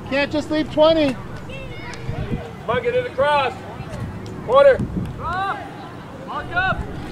Can't just leave 20. Come on, get it across. Quarter. Mark up.